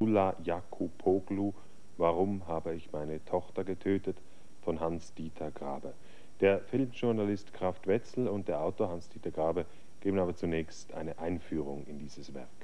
Ulla Jakuboglu, Warum habe ich meine Tochter getötet? Von Hans-Dieter Grabe. Der Filmjournalist Kraft Wetzel und der Autor Hans-Dieter Grabe geben aber zunächst eine Einführung in dieses Werk.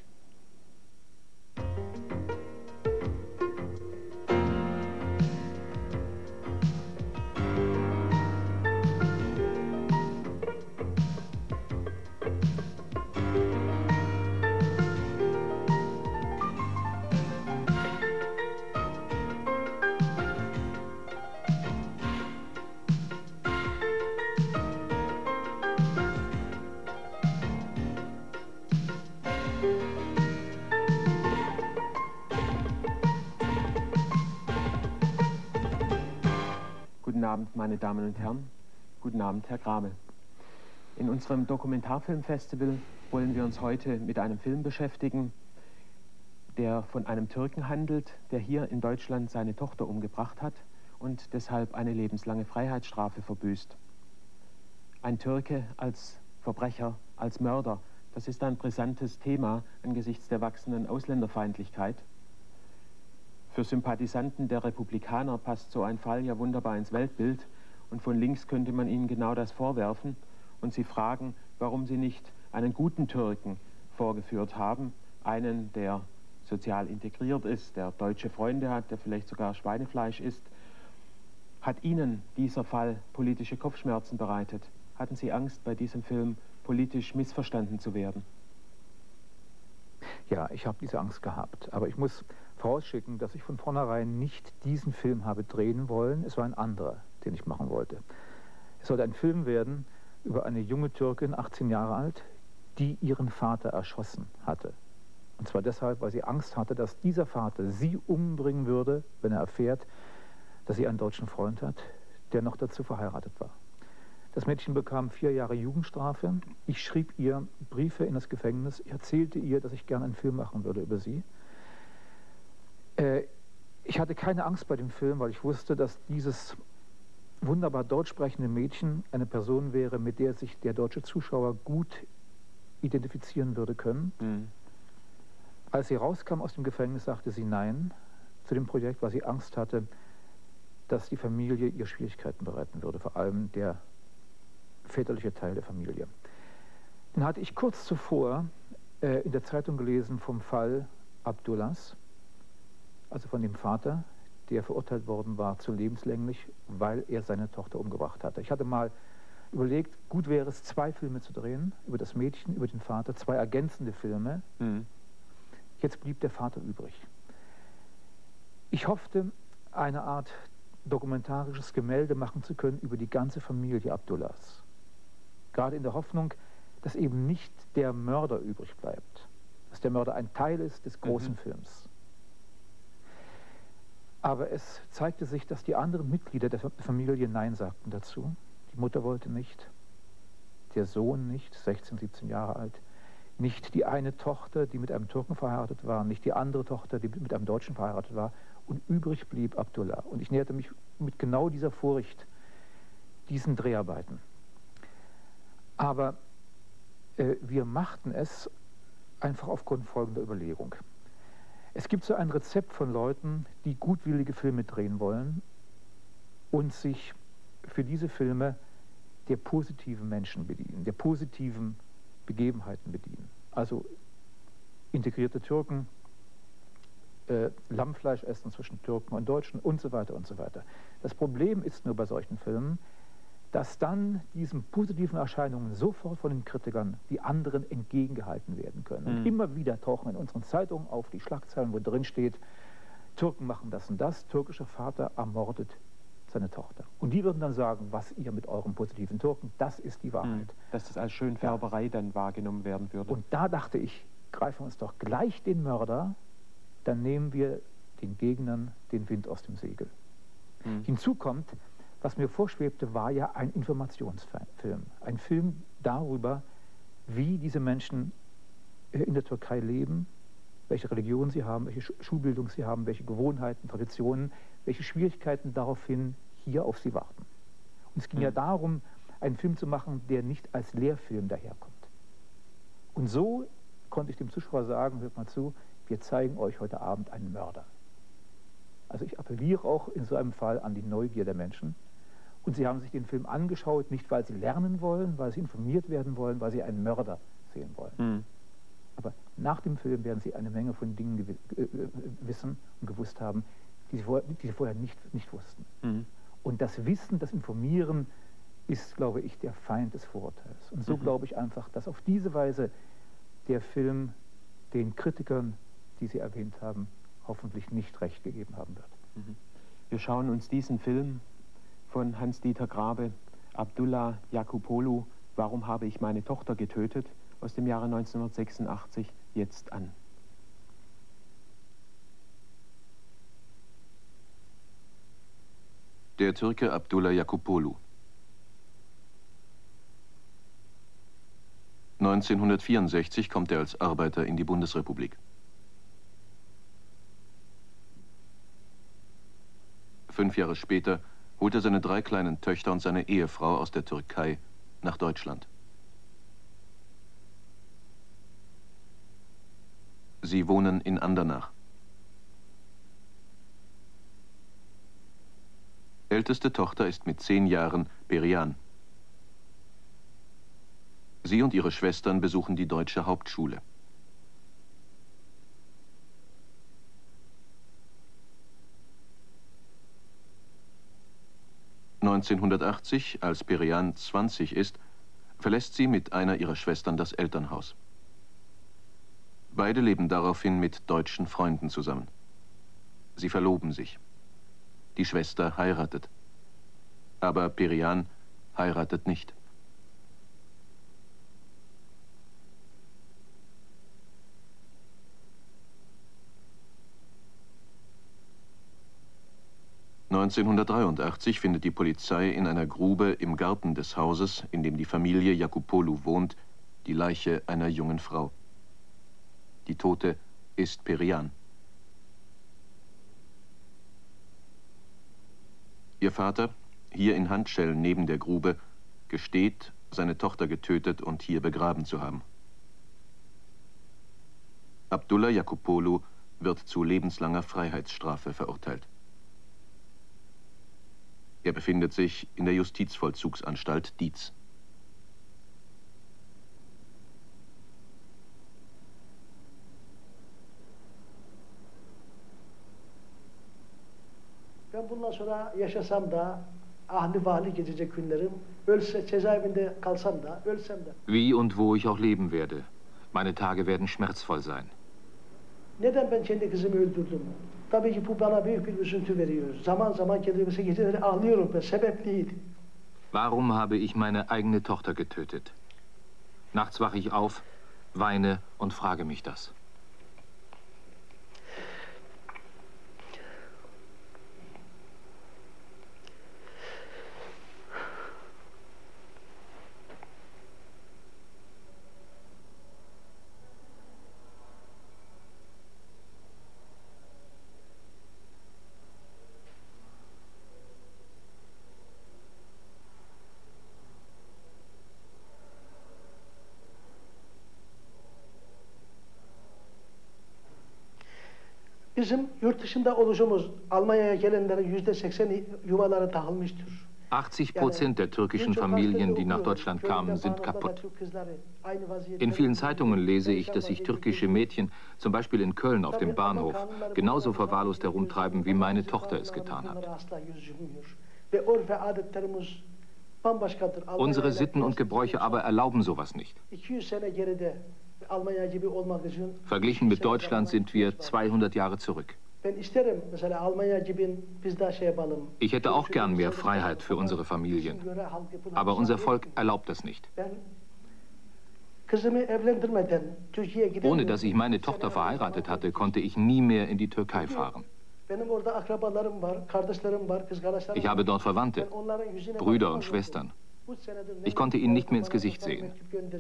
Guten Abend, meine Damen und Herren. Guten Abend, Herr Grabe. In unserem Dokumentarfilmfestival wollen wir uns heute mit einem Film beschäftigen, der von einem Türken handelt, der hier in Deutschland seine Tochter umgebracht hat und deshalb eine lebenslange Freiheitsstrafe verbüßt. Ein Türke als Verbrecher, als Mörder, das ist ein brisantes Thema angesichts der wachsenden Ausländerfeindlichkeit. Für Sympathisanten der Republikaner passt so ein Fall ja wunderbar ins Weltbild und von links könnte man ihnen genau das vorwerfen und sie fragen, warum sie nicht einen guten Türken vorgeführt haben, einen, der sozial integriert ist, der deutsche Freunde hat, der vielleicht sogar Schweinefleisch isst. Hat Ihnen dieser Fall politische Kopfschmerzen bereitet? Hatten Sie Angst, bei diesem Film politisch missverstanden zu werden? Ja, ich habe diese Angst gehabt, aber ich muss vorausschicken, dass ich von vornherein nicht diesen Film habe drehen wollen. Es war ein anderer, den ich machen wollte. Es sollte ein Film werden über eine junge Türkin, 18 Jahre alt, die ihren Vater erschossen hatte. Und zwar deshalb, weil sie Angst hatte, dass dieser Vater sie umbringen würde, wenn er erfährt, dass sie einen deutschen Freund hat, der noch dazu verheiratet war. Das Mädchen bekam 4 Jahre Jugendstrafe. Ich schrieb ihr Briefe in das Gefängnis. Ich erzählte ihr, dass ich gerne einen Film machen würde über sie. Ich hatte keine Angst bei dem Film, weil ich wusste, dass dieses wunderbar deutsch sprechende Mädchen eine Person wäre, mit der sich der deutsche Zuschauer gut identifizieren würde können. Mhm. Als sie rauskam aus dem Gefängnis, sagte sie Nein zu dem Projekt, weil sie Angst hatte, dass die Familie ihr Schwierigkeiten bereiten würde, vor allem der väterliche Teil der Familie. Dann hatte ich kurz zuvor in der Zeitung gelesen vom Fall Abdullahs, also von dem Vater, der verurteilt worden war zu lebenslänglich, weil er seine Tochter umgebracht hatte. Ich hatte mal überlegt, gut wäre es, 2 Filme zu drehen, über das Mädchen, über den Vater, 2 ergänzende Filme. Mhm. Jetzt blieb der Vater übrig. Ich hoffte, eine Art dokumentarisches Gemälde machen zu können über die ganze Familie Abdullahs. Gerade in der Hoffnung, dass eben nicht der Mörder übrig bleibt, dass der Mörder ein Teil ist des großen Films. Aber es zeigte sich, dass die anderen Mitglieder der Familie Nein sagten dazu. Die Mutter wollte nicht, der Sohn nicht, 16, 17 Jahre alt, nicht die eine Tochter, die mit einem Türken verheiratet war, nicht die andere Tochter, die mit einem Deutschen verheiratet war, und übrig blieb Abdullah. Und ich näherte mich mit genau dieser Furcht diesen Dreharbeiten. Aber wir machten es einfach aufgrund folgender Überlegung. Es gibt so ein Rezept von Leuten, die gutwillige Filme drehen wollen und sich für diese Filme der positiven Menschen bedienen, der positiven Begebenheiten bedienen. Also integrierte Türken, Lammfleisch essen zwischen Türken und Deutschen und so weiter und so weiter. Das Problem ist nur bei solchen Filmen, dass dann diesen positiven Erscheinungen sofort von den Kritikern die anderen entgegengehalten werden können. Und immer wieder tauchen in unseren Zeitungen auf die Schlagzeilen, wo drin steht, Türken machen das und das, türkischer Vater ermordet seine Tochter. Und die würden dann sagen, was ihr mit eurem positiven Türken, das ist die Wahrheit. Dass das als Schönfärberei dann wahrgenommen werden würde. Und da dachte ich, greifen wir uns doch gleich den Mörder, dann nehmen wir den Gegnern den Wind aus dem Segel. Hinzu kommt, was mir vorschwebte, war ja ein Informationsfilm. Ein Film darüber, wie diese Menschen in der Türkei leben, welche Religion sie haben, welche Schulbildung sie haben, welche Gewohnheiten, Traditionen, welche Schwierigkeiten daraufhin hier auf sie warten. Und es ging ja darum, einen Film zu machen, der nicht als Lehrfilm daherkommt. Und so konnte ich dem Zuschauer sagen, hört mal zu, wir zeigen euch heute Abend einen Mörder. Also ich appelliere auch in so einem Fall an die Neugier der Menschen. Und sie haben sich den Film angeschaut, nicht weil sie lernen wollen, weil sie informiert werden wollen, weil sie einen Mörder sehen wollen. Mhm. Aber nach dem Film werden sie eine Menge von Dingen wissen und gewusst haben, die sie vorher nicht wussten. Mhm. Und das Wissen, das Informieren ist, glaube ich, der Feind des Vorurteils. Und so glaube ich einfach, dass auf diese Weise der Film den Kritikern, die Sie erwähnt haben, hoffentlich nicht recht gegeben haben wird. Mhm. Wir schauen uns diesen Film von Hans-Dieter Grabe, Abdullah Yakupolu, Warum habe ich meine Tochter getötet, aus dem Jahre 1986, jetzt an. Der Türke Abdullah Yakupolu. 1964 kommt er als Arbeiter in die Bundesrepublik. 5 Jahre später holt er seine 3 kleinen Töchter und seine Ehefrau aus der Türkei nach Deutschland. Sie wohnen in Andernach. Älteste Tochter ist mit 10 Jahren Perihan. Sie und ihre Schwestern besuchen die deutsche Hauptschule. (1980), als Perihan 20 ist, verlässt sie mit einer ihrer Schwestern das Elternhaus. Beide leben daraufhin mit deutschen Freunden zusammen. Sie verloben sich. Die Schwester heiratet. Aber Perihan heiratet nicht. (1983) findet die Polizei in einer Grube im Garten des Hauses, in dem die Familie Yakupolu wohnt, die Leiche einer jungen Frau. Die Tote ist Perihan. Ihr Vater, hier in Handschellen neben der Grube, gesteht, seine Tochter getötet und hier begraben zu haben. Abdullah Yakupolu wird zu lebenslanger Freiheitsstrafe verurteilt. Er befindet sich in der Justizvollzugsanstalt Dietz. Ben bundan sonra yaşasam da, ahli vahli geçecek günlerim, ölse cezaevinde kalsam da, ölsem de. Wie und wo ich auch leben werde. Meine Tage werden schmerzvoll sein. Neden ben kendi kızımı öldürdüm? Tabii ki bu bana büyük bir üzüntü veriyor. Zaman zaman kendime geceleri ağlıyorum ben, sebep neydi? Warum habe ich meine eigene Tochter getötet? Nachts wache ich auf, weine und frage mich das. Bizim yurt dışında oluşumuz Almanya'ya gelenlerin %80 yuvaları dağılmıştır. 80% der türkischen Familien, die nach Deutschland kamen, sind kaputt. In vielen Zeitungen lese ich, dass sich türkische Mädchen, zum Beispiel in Köln auf dem Bahnhof, genauso verwahrlost herumtreiben, wie meine Tochter es getan hat. Unsere Sitten und Gebräuche aber erlauben sowas nicht. Verglichen mit Deutschland sind wir 200 Jahre zurück. Ich hätte auch gern mehr Freiheit für unsere Familien. Aber unser Volk erlaubt das nicht. Ohne dass ich meine Tochter verheiratet hatte, konnte ich nie mehr in die Türkei fahren. Ich habe dort Verwandte, Brüder und Schwestern. Ich konnte ihnen nicht mehr ins Gesicht sehen.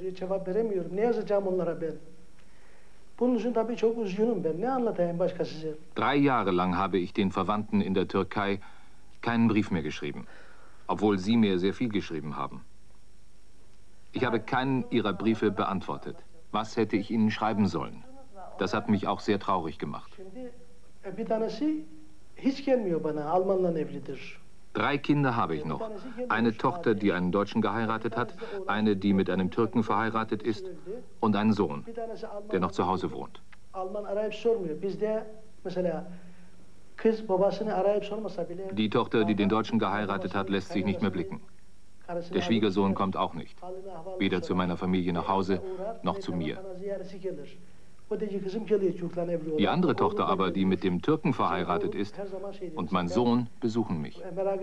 Drei Jahre lang habe ich den Verwandten in der Türkei keinen Brief mehr geschrieben, obwohl sie mir sehr viel geschrieben haben. Ich habe keinen ihrer Briefe beantwortet. Was hätte ich ihnen schreiben sollen? Das hat mich auch sehr traurig gemacht. Bir tanesi hiç gelmiyor bana. Almanla evlidir. 3 Kinder habe ich noch. Eine Tochter, die einen Deutschen geheiratet hat, eine, die mit einem Türken verheiratet ist und einen Sohn, der noch zu Hause wohnt. Alman arayıp sormuyor. Bizde mesela kız babasını arayıp sormasa bile Die Tochter, die den Deutschen geheiratet hat, lässt sich nicht mehr blicken. Der Schwiegersohn kommt auch nicht. Weder zu meiner Familie nach Hause, noch zu mir. Die andere Tochter aber, die mit dem Türken verheiratet ist, und mein Sohn besuchen mich.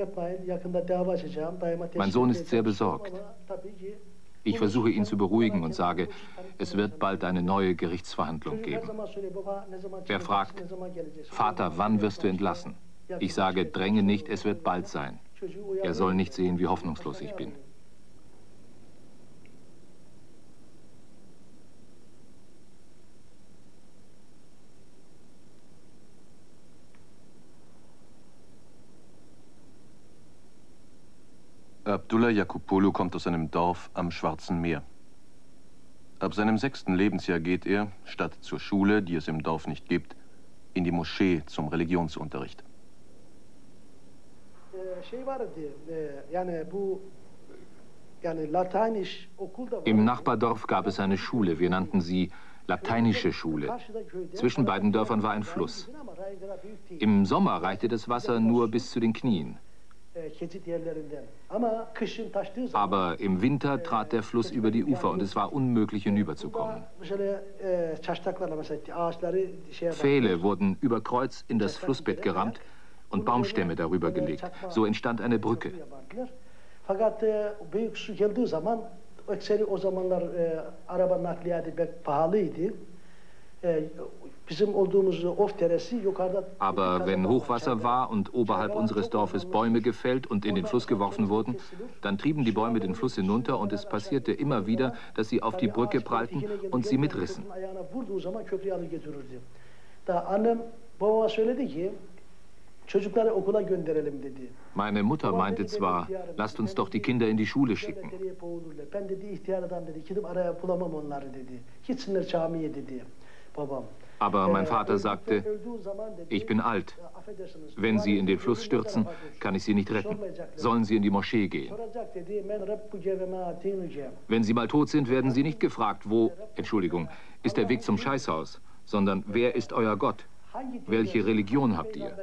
Mein Sohn ist sehr besorgt. Ich versuche ihn zu beruhigen und sage, es wird bald eine neue Gerichtsverhandlung geben. Er fragt, Vater, wann wirst du entlassen? Ich sage, dränge nicht, es wird bald sein. Er soll nicht sehen, wie hoffnungslos ich bin. Abdullah Yaquboglu kommt aus einem Dorf am Schwarzen Meer. Ab seinem 6. Lebensjahr geht er, statt zur Schule, die es im Dorf nicht gibt, in die Moschee zum Religionsunterricht. Im Nachbardorf gab es eine Schule, wir nannten sie Lateinische Schule. Zwischen beiden Dörfern war ein Fluss. Im Sommer reichte das Wasser nur bis zu den Knien. Aber im Winter trat der Fluss über die Ufer und es war unmöglich, hinüberzukommen. Pfähle wurden über Kreuz in das Flussbett gerammt und Baumstämme darüber gelegt. So entstand eine Brücke. Aber wenn Hochwasser war und oberhalb unseres Dorfes Bäume gefällt und in den Fluss geworfen wurden, dann trieben die Bäume den Fluss hinunter und es passierte immer wieder, dass sie auf die Brücke prallten und sie mitrissen. Meine Mutter meinte zwar, lasst uns doch die Kinder in die Schule schicken. Aber mein Vater sagte, ich bin alt. Wenn sie in den Fluss stürzen, kann ich sie nicht retten. Sollen sie in die Moschee gehen. Wenn sie mal tot sind, werden sie nicht gefragt, wo, Entschuldigung, ist der Weg zum Scheißhaus, sondern wer ist euer Gott? Welche Religion habt ihr?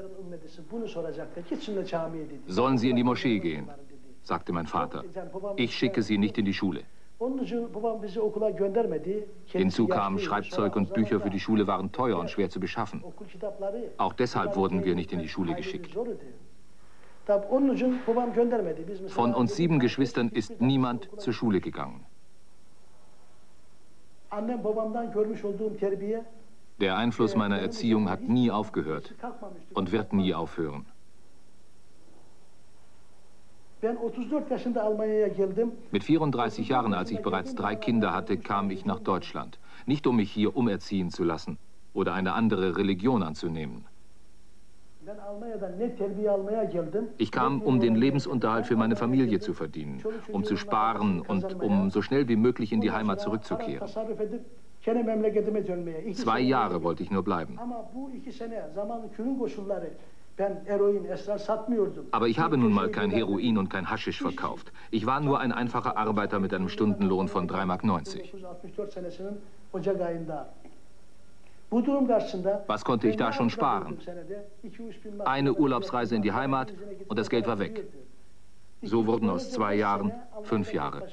Sollen sie in die Moschee gehen, sagte mein Vater. Ich schicke sie nicht in die Schule. Hinzu kam, Schreibzeug und Bücher für die Schule waren teuer und schwer zu beschaffen. Auch deshalb wurden wir nicht in die Schule geschickt. Von uns 7 Geschwistern ist niemand zur Schule gegangen. Der Einfluss meiner Erziehung hat nie aufgehört und wird nie aufhören. Mit 34 Jahren, als ich bereits 3 Kinder hatte, kam ich nach Deutschland. Nicht um mich hier umerziehen zu lassen oder eine andere Religion anzunehmen. Ich kam, um den Lebensunterhalt für meine Familie zu verdienen, um zu sparen und um so schnell wie möglich in die Heimat zurückzukehren. 2 Jahre wollte ich nur bleiben. Aber ich habe nun mal kein Heroin und kein Haschisch verkauft. Ich war nur ein einfacher Arbeiter mit einem Stundenlohn von 3,90 Mark. Was konnte ich da schon sparen? Eine Urlaubsreise in die Heimat und das Geld war weg. So wurden aus 2 Jahren 5 Jahre.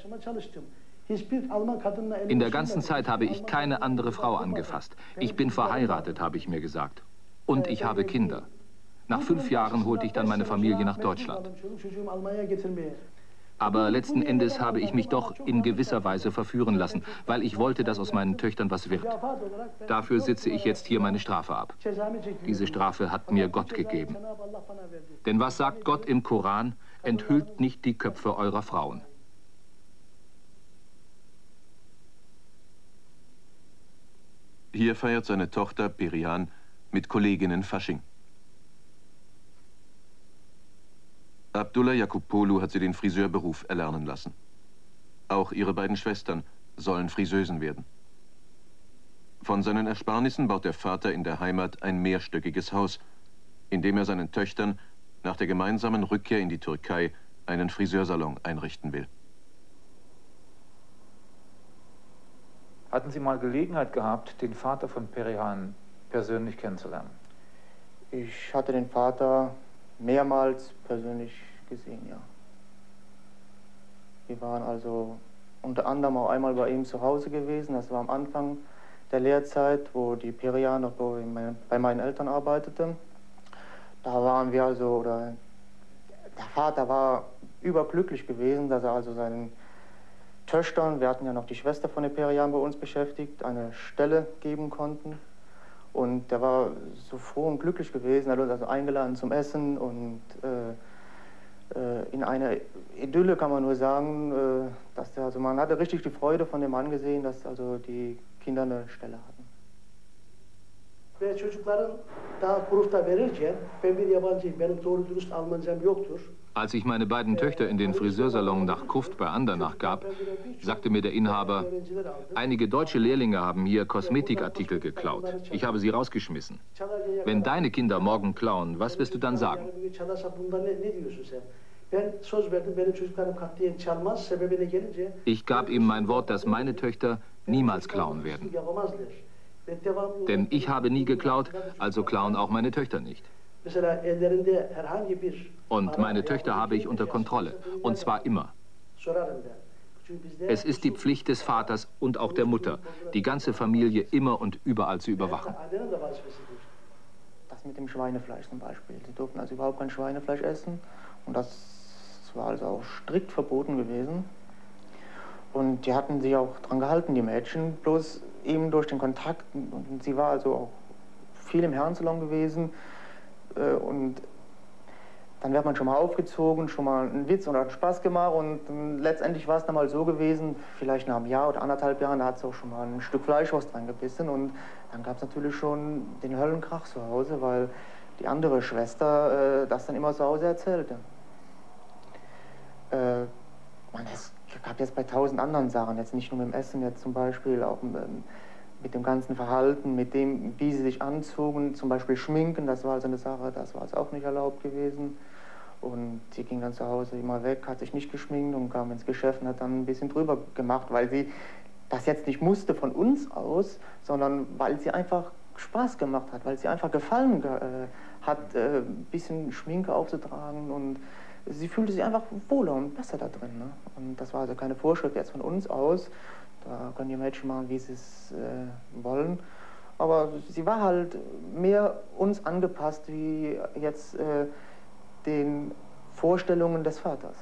In der ganzen Zeit habe ich keine andere Frau angefasst. Ich bin verheiratet, habe ich mir gesagt. Und ich habe Kinder. Nach 5 Jahren holte ich dann meine Familie nach Deutschland. Aber letzten Endes habe ich mich doch in gewisser Weise verführen lassen, weil ich wollte, dass aus meinen Töchtern was wird. Dafür sitze ich jetzt hier meine Strafe ab. Diese Strafe hat mir Gott gegeben. Denn was sagt Gott im Koran? Enthüllt nicht die Köpfe eurer Frauen. Hier feiert seine Tochter Perihan mit Kolleginnen Fasching. Abdullah Yaquboglu hat sie den Friseurberuf erlernen lassen. Auch ihre beiden Schwestern sollen Friseusen werden. Von seinen Ersparnissen baut der Vater in der Heimat ein mehrstöckiges Haus, in dem er seinen Töchtern nach der gemeinsamen Rückkehr in die Türkei einen Friseursalon einrichten will. Hatten Sie mal Gelegenheit gehabt, den Vater von Perihan persönlich kennenzulernen? Ich hatte den Vater mehrmals persönlich gesehen, ja. Wir waren also unter anderem auch einmal bei ihm zu Hause gewesen. Das war am Anfang der Lehrzeit, wo die Perihan noch bei meinen Eltern arbeitete. Da waren wir also, oder der Vater war überglücklich gewesen, dass er also seinen Töchtern, wir hatten ja noch die Schwester von der Perihan bei uns beschäftigt, eine Stelle geben konnten. Und der war so froh und glücklich gewesen, er hat uns also eingeladen zum Essen und in einer Idylle kann man nur sagen, dass der, also man hatte richtig die Freude von dem Mann gesehen, dass also die Kinder eine Stelle hatten. Ve çocukların daha kurufta verirken ben bir yabancıyım, benim doğru dürüst Almancam yoktur. Als ich meine beiden Töchter in den Friseursalon nach Kruft bei Andernach gab, sagte mir der Inhaber, einige deutsche Lehrlinge haben hier Kosmetikartikel geklaut. Ich habe sie rausgeschmissen. Wenn deine Kinder morgen klauen, was wirst du dann sagen? Ich gab ihm mein Wort, dass meine Töchter niemals klauen werden. Denn ich habe nie geklaut, also klauen auch meine Töchter nicht. Und meine Töchter habe ich unter Kontrolle, und zwar immer. Es ist die Pflicht des Vaters und auch der Mutter, die ganze Familie immer und überall zu überwachen. Das mit dem Schweinefleisch zum Beispiel. Sie durften also überhaupt kein Schweinefleisch essen und das war also auch strikt verboten gewesen. Und die hatten sich auch dran gehalten, die Mädchen, bloß eben durch den Kontakt. Und sie war also auch viel im Herrensalon gewesen. Und dann wird man schon mal aufgezogen, schon mal einen Witz oder einen Spaß gemacht. Und letztendlich war es dann mal so gewesen, vielleicht nach einem Jahr oder 1,5 Jahren, da hat es auch schon mal ein Stück Fleischwurst reingebissen. Und dann gab es natürlich schon den Höllenkrach zu Hause, weil die andere Schwester das dann immer zu Hause erzählte. Es gab jetzt bei 1000 anderen Sachen, jetzt nicht nur mit dem Essen, jetzt zum Beispiel auch mit dem ganzen Verhalten, mit dem, wie sie sich anzogen, zum Beispiel Schminken, das war also eine Sache, das war es auch nicht erlaubt gewesen. Und sie ging dann zu Hause immer weg, hat sich nicht geschminkt und kam ins Geschäft und hat dann ein bisschen drüber gemacht, weil sie das jetzt nicht musste von uns aus, sondern weil sie einfach Spaß gemacht hat, weil sie einfach gefallen hat, ein bisschen Schminke aufzutragen und sie fühlte sich einfach wohler und besser da drin. Ne? Und das war also keine Vorschrift jetzt von uns aus. Da können die Mädchen machen, wie sie es wollen. Aber sie war halt mehr uns angepasst, wie jetzt den Vorstellungen des Vaters.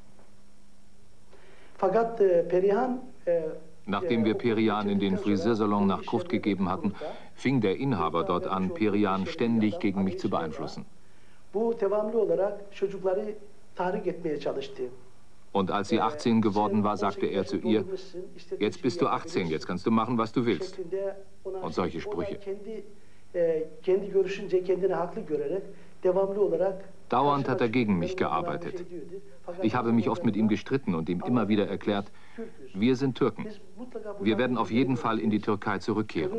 Nachdem wir Perihan in den Friseursalon nach Kruft gegeben hatten, fing der Inhaber dort an, Perihan ständig gegen mich zu beeinflussen. Und als sie 18 geworden war, sagte er zu ihr, jetzt bist du 18, jetzt kannst du machen, was du willst. Und solche Sprüche. Dauernd hat er gegen mich gearbeitet. Ich habe mich oft mit ihm gestritten und ihm immer wieder erklärt, wir sind Türken. Wir werden auf jeden Fall in die Türkei zurückkehren.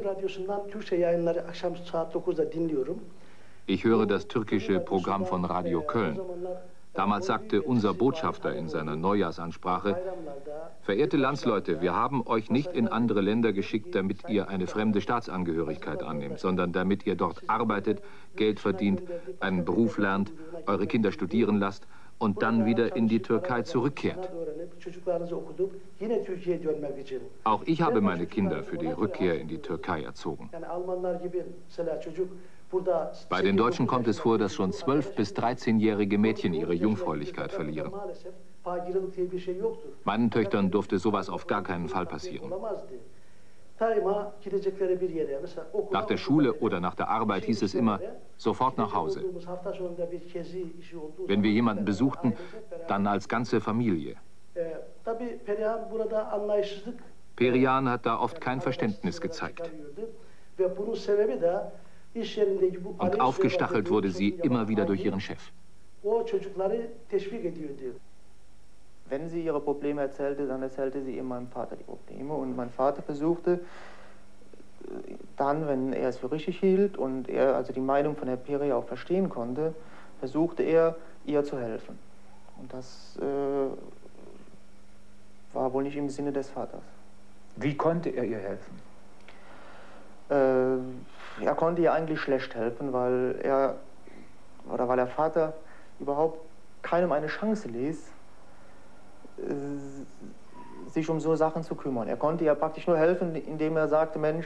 Ich höre das türkische Programm von Radio Köln. Damals sagte unser Botschafter in seiner Neujahrsansprache, verehrte Landsleute, wir haben euch nicht in andere Länder geschickt, damit ihr eine fremde Staatsangehörigkeit annehmt, sondern damit ihr dort arbeitet, Geld verdient, einen Beruf lernt, eure Kinder studieren lasst und dann wieder in die Türkei zurückkehrt. Auch ich habe meine Kinder für die Rückkehr in die Türkei erzogen. Bei den Deutschen kommt es vor, dass schon 12- bis 13-jährige Mädchen ihre Jungfräulichkeit verlieren. Meinen Töchtern durfte sowas auf gar keinen Fall passieren. Nach der Schule oder nach der Arbeit hieß es immer, sofort nach Hause. Wenn wir jemanden besuchten, dann als ganze Familie. Perihan hat da oft kein Verständnis gezeigt. Und aufgestachelt wurde sie immer wieder durch ihren Chef. Wenn sie ihre Probleme erzählte, dann erzählte sie immer meinem Vater die Probleme. Und mein Vater versuchte, dann, wenn er es für richtig hielt und er also die Meinung von der Peri auch verstehen konnte, versuchte er, ihr zu helfen. Und das war wohl nicht im Sinne des Vaters. Wie konnte er ihr helfen? Er konnte ihr eigentlich schlecht helfen, weil der Vater überhaupt keinem eine Chance ließ, sich um so Sachen zu kümmern. Er konnte ihr praktisch nur helfen, indem er sagte, Mensch,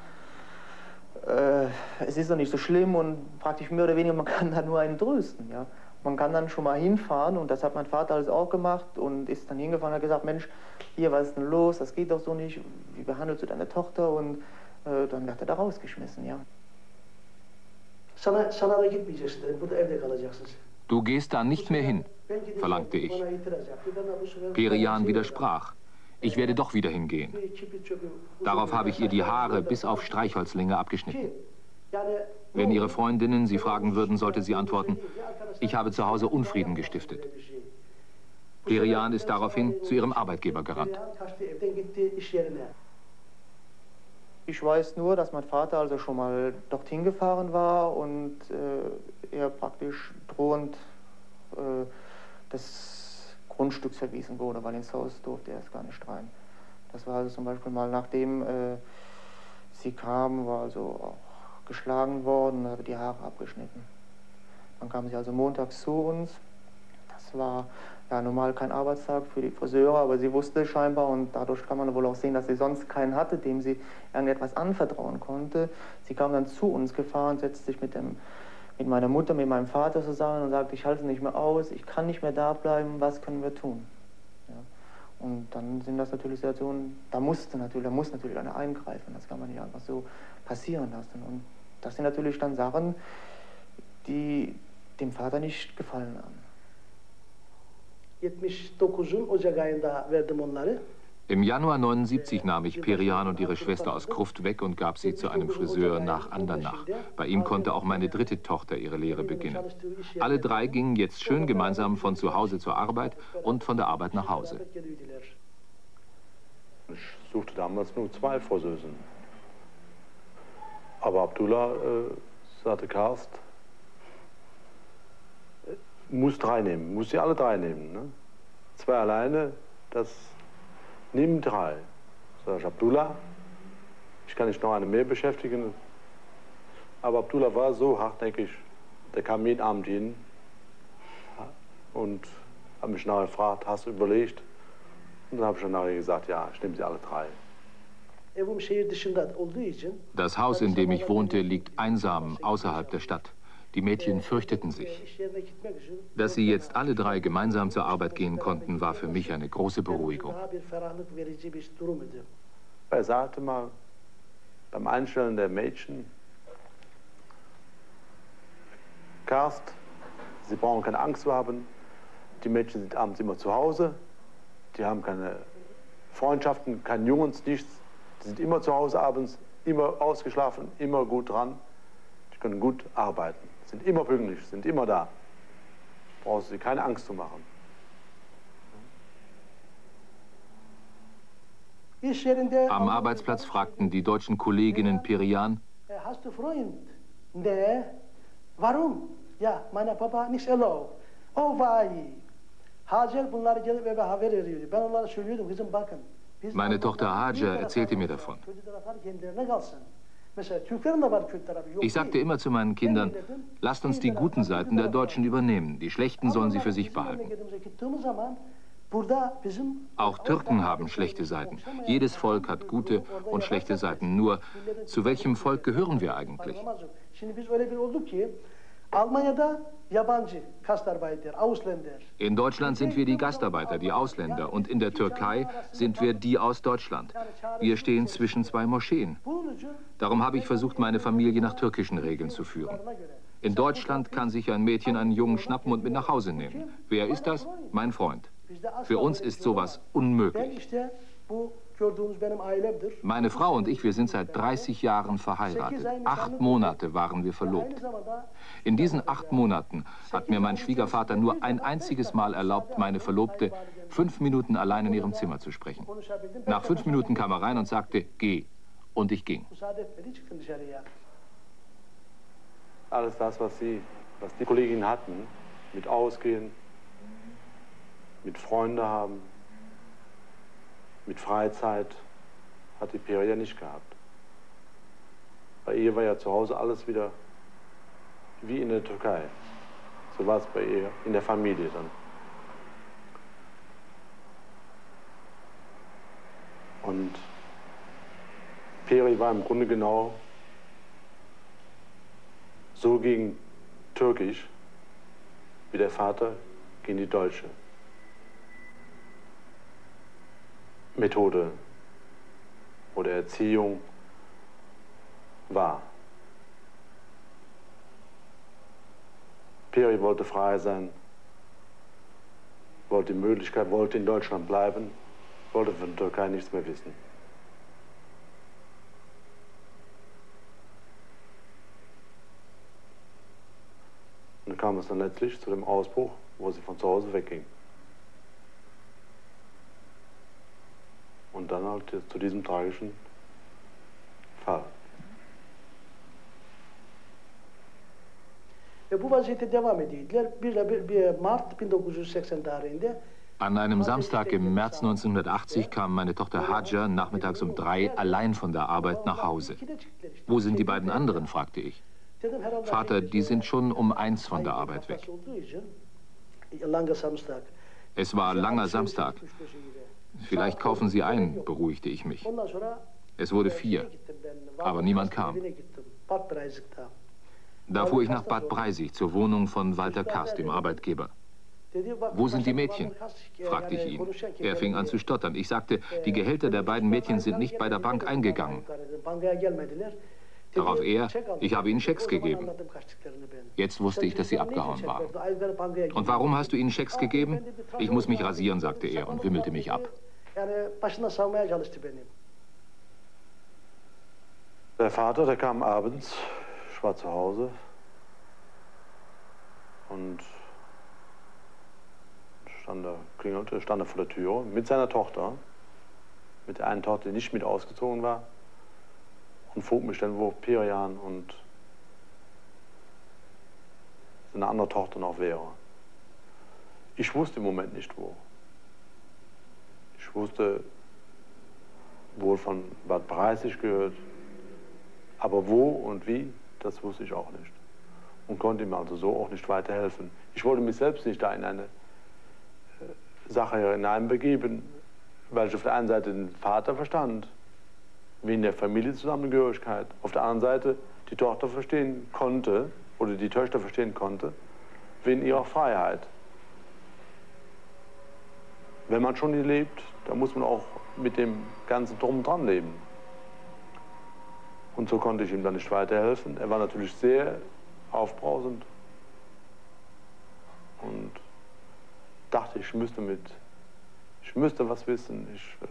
es ist doch nicht so schlimm und praktisch mehr oder weniger, man kann da nur einen trösten. Ja? Man kann dann schon mal hinfahren und das hat mein Vater alles auch gemacht und ist dann hingefahren und hat gesagt, Mensch, hier, was ist denn los, das geht doch so nicht, wie behandelst du deine Tochter? Und dann wird er da rausgeschmissen, ja. Du gehst da nicht mehr hin, verlangte ich. Perihan widersprach. Ich werde doch wieder hingehen. Darauf habe ich ihr die Haare bis auf Streichholzlänge abgeschnitten. Wenn ihre Freundinnen sie fragen würden, sollte sie antworten, ich habe zu Hause Unfrieden gestiftet. Perihan ist daraufhin zu ihrem Arbeitgeber gerannt. Ich weiß nur, dass mein Vater also schon mal dorthin gefahren war und er praktisch drohend des Grundstücks verwiesen wurde, weil ins Haus durfte er es gar nicht rein. Das war also zum Beispiel mal, nachdem sie kam, war also auch geschlagen worden, hatte die Haare abgeschnitten. Dann kam sie also montags zu uns. Das war ja normal kein Arbeitstag für die Friseure, aber sie wusste scheinbar und dadurch kann man wohl auch sehen, dass sie sonst keinen hatte, dem sie irgendetwas anvertrauen konnte. Sie kam dann zu uns gefahren, setzte sich mit meiner Mutter, mit meinem Vater zusammen und sagte, ich halte nicht mehr aus, ich kann nicht mehr da bleiben, was können wir tun? Ja. Und dann sind das natürlich Situationen, da muss natürlich einer eingreifen, das kann man nicht einfach so passieren lassen. Und das sind natürlich dann Sachen, die dem Vater nicht gefallen haben. 79'un Ocak ayında verdim onları. Im Januar 79 nahm ich Perihan und ihre Schwester aus Kruft weg und gab sie zu einem Friseur nach Andernach. Bei ihm konnte auch meine dritte Tochter ihre Lehre beginnen. Alle drei gingen jetzt schön gemeinsam von zu Hause zur Arbeit und von der Arbeit nach Hause. Ich suchte damals nur 2 Friseusen. Aber Abdullah sagte, Karst, muss 3 nehmen, muss sie alle 3 nehmen. Ne? 2 alleine, das nimm 3. Sag ich, Abdullah, ich kann nicht noch eine mehr beschäftigen. Aber Abdullah war so hartnäckig, der kam jeden Abend hin und hat mich nachher gefragt, hast du überlegt? Und dann habe ich dann nachher gesagt, ja, ich nehme sie alle 3. Das Haus, in dem ich wohnte, liegt einsam außerhalb der Stadt. Die Mädchen fürchteten sich. Dass sie jetzt alle 3 gemeinsam zur Arbeit gehen konnten, war für mich eine große Beruhigung. Er sagte mal, beim Einstellen der Mädchen, Karst, Sie brauchen keine Angst zu haben, die Mädchen sind abends immer zu Hause, die haben keine Freundschaften, keine Jungs, nichts, die sind immer zu Hause abends, immer ausgeschlafen, immer gut dran, die können gut arbeiten. Sind immer pünktlich, sind immer da. Brauchst du dir keine Angst zu machen. Am Arbeitsplatz fragten die deutschen Kolleginnen Perihan, hast du Freund? Nee. Warum? Ja, mein Papa nicht erlaubt. Oh vay. Hacer bunları gelip eve haber veriyordu. Ben onlara söylüyordum, kızım bakın. Meine Tochter Hacer erzählte mir davon. Ich sagte immer zu meinen Kindern, lasst uns die guten Seiten der Deutschen übernehmen, die schlechten sollen sie für sich behalten. Auch Türken haben schlechte Seiten. Jedes Volk hat gute und schlechte Seiten. Nur, zu welchem Volk gehören wir eigentlich? In Deutschland sind wir die Gastarbeiter, die Ausländer. Und in der Türkei sind wir die aus Deutschland. Wir stehen zwischen 2 Moscheen. Darum habe ich versucht, meine Familie nach türkischen Regeln zu führen. In Deutschland kann sich ein Mädchen einen Jungen schnappen und mit nach Hause nehmen. Wer ist das? Mein Freund. Für uns ist sowas unmöglich. Meine Frau und ich, wir sind seit 30 Jahren verheiratet. 8 Monate waren wir verlobt. In diesen 8 Monaten hat mir mein Schwiegervater nur ein einziges Mal erlaubt, meine Verlobte 5 Minuten allein in ihrem Zimmer zu sprechen. Nach 5 Minuten kam er rein und sagte, geh. und ich ging. Alles das, was die Kolleginnen hatten, mit Ausgehen, mit Freunde haben, mit Freizeit, hat die Peri ja nicht gehabt. Bei ihr war ja zu Hause alles wieder wie in der Türkei. So war es bei ihr in der Familie dann. Und Peri war im Grunde genau so gegen Türkisch wie der Vater gegen die deutsche Methode oder Erziehung war. Peri wollte frei sein, wollte die Möglichkeit, wollte in Deutschland bleiben, wollte von der Türkei nichts mehr wissen. Und dann kam es dann letztlich zu dem Ausbruch, wo sie von zu Hause wegging. Und dann halt zu diesem tragischen Fall. Bu vaziyette devam ediyorlar. Bir Mart 1980 tarihinde An einem Samstag im März 1980 kam meine Tochter Hajar nachmittags um 3 allein von der Arbeit nach Hause. Wo sind die beiden anderen, fragte ich. Vater, die sind schon um 1 von der Arbeit weg. Es war langer Samstag. Vielleicht kaufen Sie ein, beruhigte ich mich. Es wurde 4, aber niemand kam. Da fuhr ich nach Bad Breisig zur Wohnung von Walter Kast, dem Arbeitgeber. Wo sind die Mädchen? Fragte ich ihn. Er fing an zu stottern. Ich sagte, die Gehälter der beiden Mädchen sind nicht bei der Bank eingegangen. Darauf er, ich habe ihnen Schecks gegeben. Jetzt wusste ich, dass sie abgehauen waren. Und warum hast du ihnen Schecks gegeben? Ich muss mich rasieren, sagte er und wimmelte mich ab. Der Vater, der kam abends, ich war zu Hause und stand er vor der Tür mit seiner Tochter, mit der einen Tochter, die nicht mit ausgezogen war, und frug mich dann, wo Perihan und seine andere Tochter noch wäre. Ich wusste im Moment nicht, wo. Ich wusste wohl von Bad Breisig gehört, aber wo und wie, das wusste ich auch nicht. Und konnte ihm also so auch nicht weiterhelfen. Ich wollte mich selbst nicht da in eine Sache hineinbegeben, weil ich auf der einen Seite den Vater verstand, wie in der Familienzusammengehörigkeit, auf der anderen Seite die Tochter verstehen konnte, oder die Töchter verstehen konnte, wegen ihrer Freiheit. Wenn man schon hier lebt, dann muss man auch mit dem ganzen Drum und Dran leben. Und so konnte ich ihm dann nicht weiterhelfen. Er war natürlich sehr aufbrausend und dachte, ich müsste was wissen.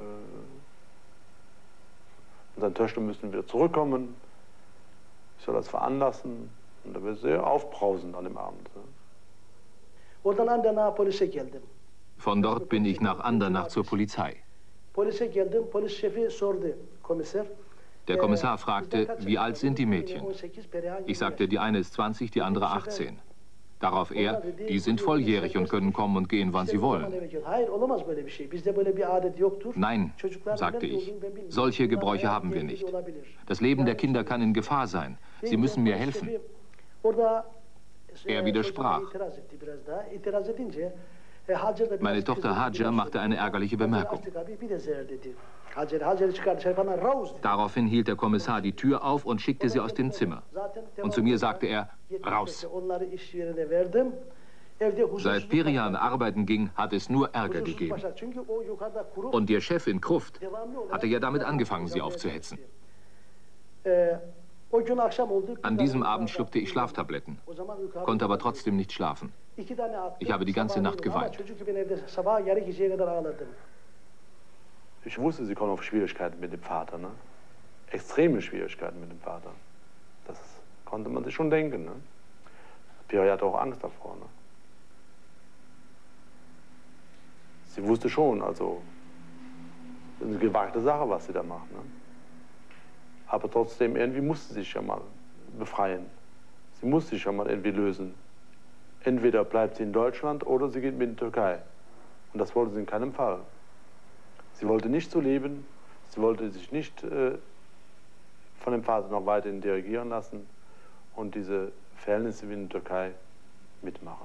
Und seine Töchter müssen wieder zurückkommen. Ich soll das veranlassen. Und er war sehr aufbrausend an dem Abend. Von dort bin ich nach Andernach zur Polizei. Der Kommissar fragte, wie alt sind die Mädchen? Ich sagte, die eine ist 20, die andere 18. Darauf er, die sind volljährig und können kommen und gehen, wann sie wollen. Nein, sagte ich, solche Gebräuche haben wir nicht. Das Leben der Kinder kann in Gefahr sein. Sie müssen mir helfen. Er widersprach. Meine Tochter Hajar machte eine ärgerliche Bemerkung. Daraufhin hielt der Kommissar die Tür auf und schickte sie aus dem Zimmer. Und zu mir sagte er, raus. Seit Perihan arbeiten ging, hat es nur Ärger gegeben. Und der Chef in Kruft hatte ja damit angefangen, sie aufzuhetzen. An diesem Abend schluckte ich Schlaftabletten, konnte aber trotzdem nicht schlafen. Ich habe die ganze Nacht geweint. Ich wusste, sie kommen auf Schwierigkeiten mit dem Vater, ne? Extreme Schwierigkeiten mit dem Vater. Das konnte man sich schon denken, ne? Peri hatte auch Angst davor, ne? Sie wusste schon, also, das ist eine gewagte Sache, was sie da macht, ne? Aber trotzdem, irgendwie musste sie sich ja mal befreien. Sie musste sich ja mal irgendwie lösen. Entweder bleibt sie in Deutschland oder sie geht mit in die Türkei. Und das wollte sie in keinem Fall. Sie wollte nicht so leben, sie wollte sich nicht von dem Vater noch weiterhin dirigieren lassen und diese Verhältnisse wie in der Türkei mitmachen.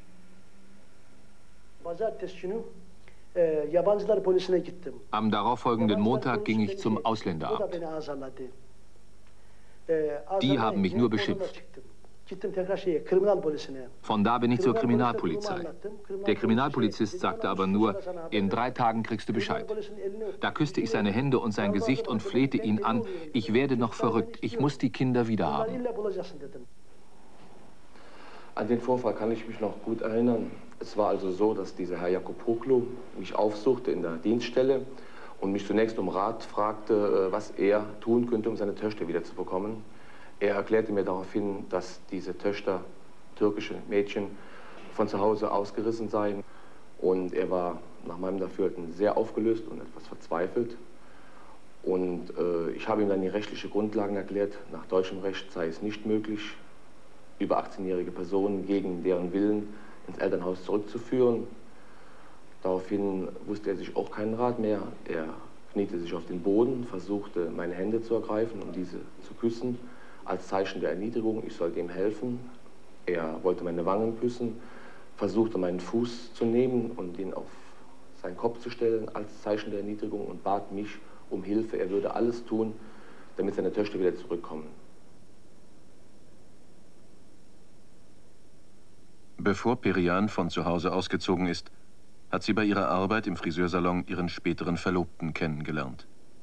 Am darauffolgenden Montag ging ich zum Ausländeramt. Die haben mich nur beschimpft. Von da bin ich zur Kriminalpolizei. Der Kriminalpolizist sagte aber nur, in 3 Tagen kriegst du Bescheid. Da küsste ich seine Hände und sein Gesicht und flehte ihn an, ich werde noch verrückt, ich muss die Kinder wiederhaben. An den Vorfall kann ich mich noch gut erinnern. Es war also so, dass dieser Herr Yakupoglu mich aufsuchte in der Dienststelle und mich zunächst um Rat fragte, was er tun könnte, um seine Töchter wiederzubekommen. Er erklärte mir daraufhin, dass diese Töchter, türkische Mädchen, von zu Hause ausgerissen seien. Und er war nach meinem Dafürhalten sehr aufgelöst und etwas verzweifelt. Und ich habe ihm dann die rechtlichen Grundlagen erklärt. Nach deutschem Recht sei es nicht möglich, über 18-jährige Personen gegen deren Willen ins Elternhaus zurückzuführen. Daraufhin wusste er sich auch keinen Rat mehr. Er kniete sich auf den Boden, versuchte, meine Hände zu ergreifen und diese zu küssen, als Zeichen der Erniedrigung. Ich sollte ihm helfen. Er wollte meine Wangen küssen, versuchte, meinen Fuß zu nehmen und ihn auf seinen Kopf zu stellen, als Zeichen der Erniedrigung, und bat mich um Hilfe. Er würde alles tun, damit seine Töchter wieder zurückkommen. Bevor Perihan von zu Hause ausgezogen ist, hat sie bei ihrer Arbeit im Friseursalon ihren späteren Verlobten kennengelernt.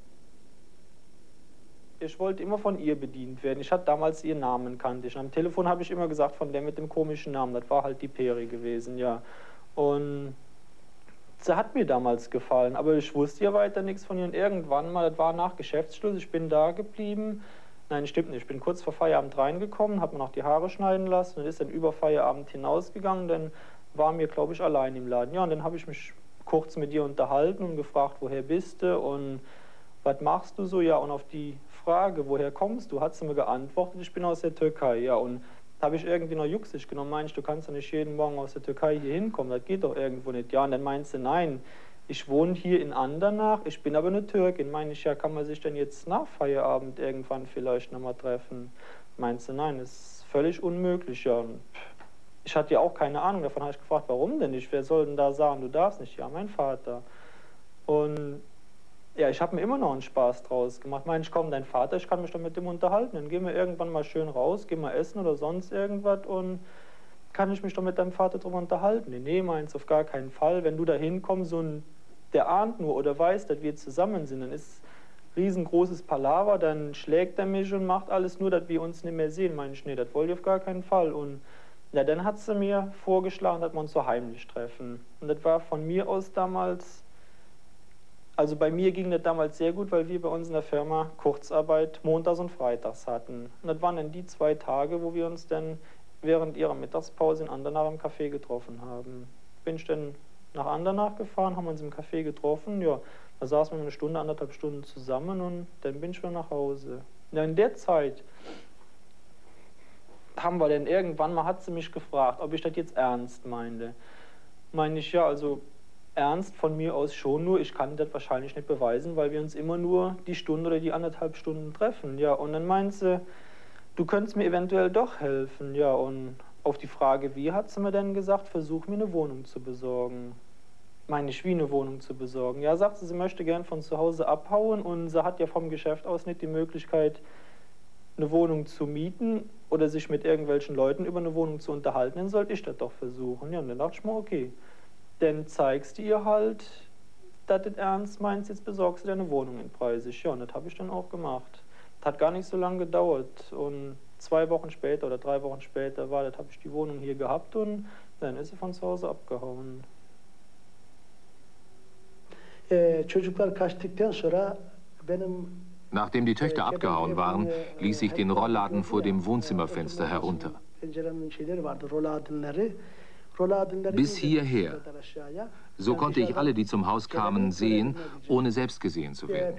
Ich wollte immer von ihr bedient werden. Ich hatte damals ihren Namen, kannte ich. Und am Telefon habe ich immer gesagt, von der mit dem komischen Namen. Das war halt die Peri gewesen, ja. Und sie hat mir damals gefallen, aber ich wusste ja weiter nichts von ihr. Und irgendwann mal, das war nach Geschäftsschluss, ich bin da geblieben. Nein, stimmt nicht. Ich bin kurz vor Feierabend reingekommen, habe mir noch die Haare schneiden lassen und ist dann über Feierabend hinausgegangen. Dann war mir, glaube ich, allein im Laden. Ja, und dann habe ich mich kurz mit ihr unterhalten und gefragt, woher bist du und was machst du so? Ja, und auf die Frage, woher kommst du, hat sie mir geantwortet, ich bin aus der Türkei. Ja, und da habe ich irgendwie noch jucksig genommen, meinst du, kannst doch nicht jeden Morgen aus der Türkei hier hinkommen, das geht doch irgendwo nicht. Ja, und dann meinst du, nein, ich wohne hier in Andernach, ich bin aber eine Türkin. Meine ich, ja, kann man sich denn jetzt nach Feierabend irgendwann vielleicht nochmal treffen? Meinst du, nein, das ist völlig unmöglich. Ja, und ich hatte ja auch keine Ahnung davon, habe ich gefragt, warum denn nicht? Wer soll denn da sagen, du darfst nicht? Ja, mein Vater. Und ja, ich habe mir immer noch einen Spaß draus gemacht. Ich komm, dein Vater, ich kann mich doch mit dem unterhalten. Dann gehen wir irgendwann mal schön raus, gehen mal essen oder sonst irgendwas und kann ich mich doch mit deinem Vater drüber unterhalten. Nee, meins auf gar keinen Fall. Wenn du da hinkommst und der ahnt nur oder weiß, dass wir zusammen sind, dann ist riesengroßes Palaver, dann schlägt er mich und macht alles nur, dass wir uns nicht mehr sehen. Meine ich, nee, das wollte ich auf gar keinen Fall. Und ja, dann hat sie mir vorgeschlagen, dass wir uns so heimlich treffen. Und das war von mir aus damals, also bei mir ging das damals sehr gut, weil wir bei uns in der Firma Kurzarbeit montags und freitags hatten. Und das waren dann die 2 Tage, wo wir uns dann während ihrer Mittagspause in Andernach im Café getroffen haben. Bin ich dann nach Andernach gefahren, haben uns im Café getroffen, ja, da saßen wir 1 Stunde, 1,5 Stunden zusammen und dann bin ich wieder nach Hause. Ja, in der Zeit haben wir dann irgendwann mal, hat sie mich gefragt, ob ich das jetzt ernst meinte. Meine ich, ja, also ernst von mir aus schon, nur ich kann das wahrscheinlich nicht beweisen, weil wir uns immer nur die Stunde oder die 1,5 Stunden treffen, ja, und dann meint sie, du könntest mir eventuell doch helfen, ja, und auf die Frage, wie, hat sie mir dann gesagt, versuch mir eine Wohnung zu besorgen. Meine ich, wie eine Wohnung zu besorgen? Ja, sagt sie, sie möchte gern von zu Hause abhauen und sie hat ja vom Geschäft aus nicht die Möglichkeit, eine Wohnung zu mieten oder sich mit irgendwelchen Leuten über eine Wohnung zu unterhalten, dann sollte ich das doch versuchen. Ja, und dann dachte ich mir, okay, dann zeigst du ihr halt, dass du das ernst meinst, jetzt besorgst du dir eine Wohnung in Preisig. Ja, und das habe ich dann auch gemacht. Das hat gar nicht so lange gedauert und 2 Wochen später oder 3 Wochen später habe ich die Wohnung hier gehabt und dann ist sie von zu Hause abgehauen. Nachdem die Töchter abgehauen waren, ließ ich den Rollladen vor dem Wohnzimmerfenster herunter. Bis hierher. So konnte ich alle, die zum Haus kamen, sehen, ohne selbst gesehen zu werden.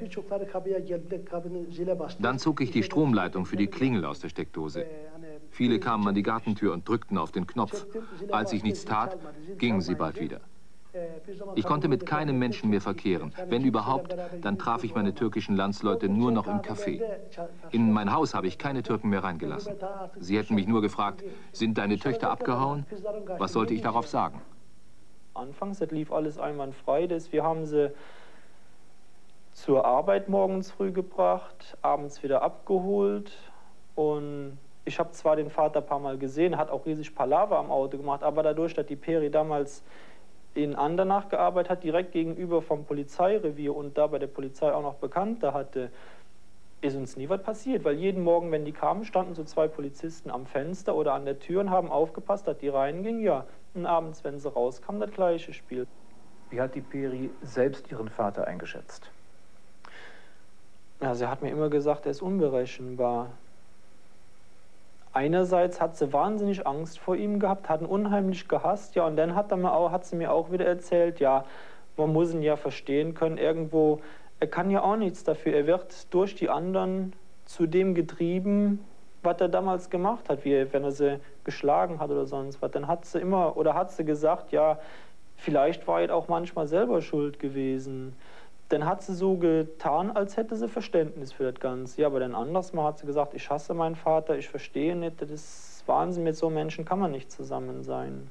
Dann zog ich die Stromleitung für die Klingel aus der Steckdose. Viele kamen an die Gartentür und drückten auf den Knopf. Als ich nichts tat, gingen sie bald wieder. Ich konnte mit keinem Menschen mehr verkehren. Wenn überhaupt, dann traf ich meine türkischen Landsleute nur noch im Café. In mein Haus habe ich keine Türken mehr reingelassen. Sie hätten mich nur gefragt, sind deine Töchter abgehauen? Was sollte ich darauf sagen? Anfangs, das lief alles einwandfrei. Wir haben sie zur Arbeit morgens früh gebracht, abends wieder abgeholt. Und ich habe zwar den Vater ein paar Mal gesehen, hat auch riesig Palaver am Auto gemacht, aber dadurch, dass die Peri damals in Andernach gearbeitet hat, direkt gegenüber vom Polizeirevier und da bei der Polizei auch noch Bekannte hatte, ist uns nie was passiert. Weil jeden Morgen, wenn die kamen, standen so 2 Polizisten am Fenster oder an der Tür und haben aufgepasst, dass die reingingen. Ja, und abends, wenn sie rauskamen, das gleiche Spiel. Wie hat die Peri selbst ihren Vater eingeschätzt? Ja, sie hat mir immer gesagt, er ist unberechenbar. Einerseits hat sie wahnsinnig Angst vor ihm gehabt, hat ihn unheimlich gehasst, ja, und dann hat sie mir auch wieder erzählt, ja, man muss ihn ja verstehen können, irgendwo, er kann ja auch nichts dafür, er wird durch die anderen zu dem getrieben, was er damals gemacht hat, wie wenn er sie geschlagen hat oder sonst was, dann hat sie gesagt, ja, vielleicht war er auch manchmal selber schuld gewesen. Dann hat sie so getan, als hätte sie Verständnis für das Ganze. Ja, aber dann anders mal hat sie gesagt, ich hasse meinen Vater, ich verstehe nicht, das ist Wahnsinn, mit so Menschen kann man nicht zusammen sein.